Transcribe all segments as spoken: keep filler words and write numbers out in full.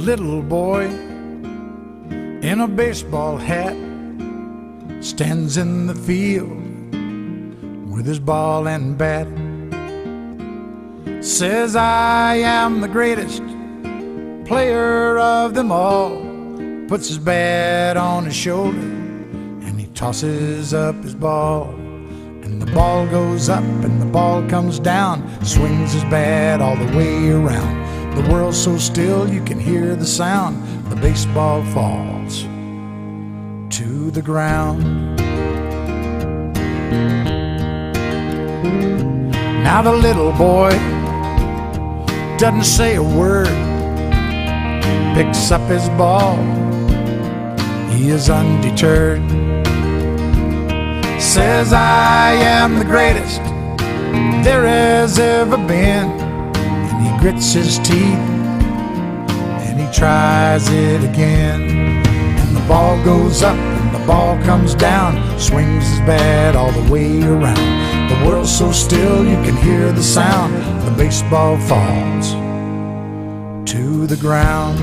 little boy in a baseball hat stands in the field with his ball and bat. Says, I am the greatest player of them all. Puts his bat on his shoulder and he tosses up his ball. And the ball goes up and the ball comes down, swings his bat all the way around. The world's so still you can hear the sound. The baseball falls to the ground. Now the little boy doesn't say a word, picks up his ball, he is undeterred. Says, I am the greatest there has ever been. And he grits his teeth and he tries it again. And the ball goes up and the ball comes down, swings his bat all the way around. The world's so still you can hear the sound. The baseball falls to the ground.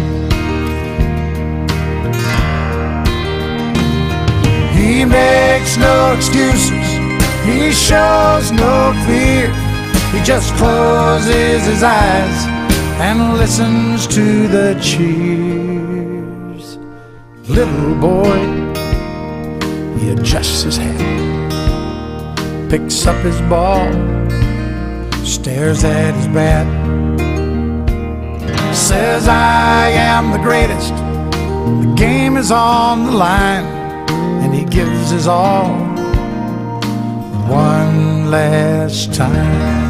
He makes no excuses, he shows no fear. He just closes his eyes and listens to the cheers. Little boy, he adjusts his hat, picks up his ball, stares at his bat. Says, I am the greatest, the game is on the line. And he gives his all one last time.